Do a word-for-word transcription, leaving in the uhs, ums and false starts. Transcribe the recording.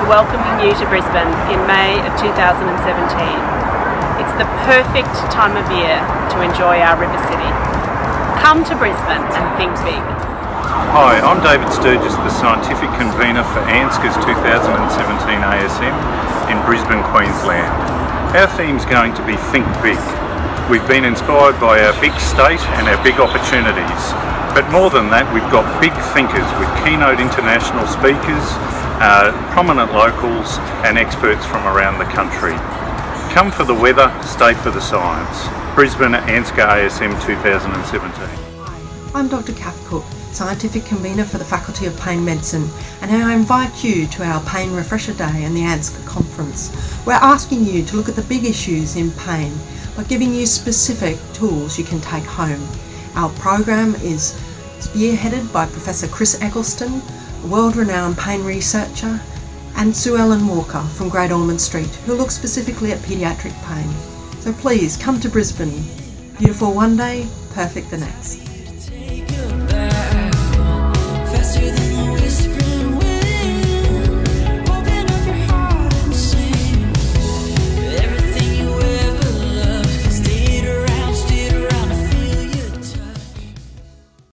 to welcoming you to Brisbane in May of two thousand seventeen. It's the perfect time of year to enjoy our river city. Come to Brisbane and think big. Hi, I'm David Sturgis, the Scientific Convener for ANZCA's two thousand seventeen A S M in Brisbane, Queensland. Our theme's going to be Think Big. We've been inspired by our big state and our big opportunities. But more than that, we've got big thinkers with keynote international speakers, uh, prominent locals and experts from around the country. Come for the weather, stay for the science. Brisbane ANZCA A S M two thousand seventeen. I'm Doctor Kath Cook, Scientific Convener for the Faculty of Pain Medicine, and I invite you to our Pain Refresher Day and the ANZCA Conference. We're asking you to look at the big issues in pain by giving you specific tools you can take home. Our program is spearheaded by Professor Chris Eccleston, a world-renowned pain researcher, and Suellen Walker from Great Ormond Street, who looks specifically at paediatric pain. So please come to Brisbane. Beautiful one day, perfect the next.